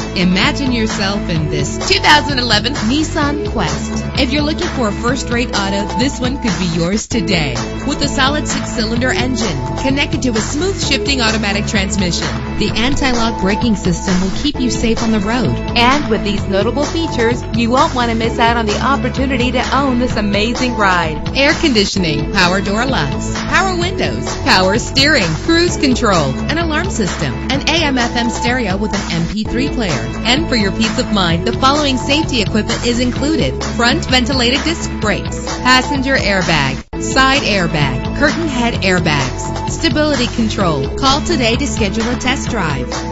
Imagine yourself in this 2011 Nissan Quest. If you're looking for a first-rate auto, this one could be yours today. With a solid 6-cylinder engine connected to a smooth shifting automatic transmission, the anti-lock braking system will keep you safe on the road. And with these notable features, you won't want to miss out on the opportunity to own this amazing ride. Air conditioning, power door locks, power windows, power steering, cruise control, an alarm system, an AM/FM stereo with an MP3 player. And for your peace of mind, the following safety equipment is included: front ventilated disc brakes, passenger airbag, side airbag, curtain head airbags, stability control. Call today to schedule a test drive.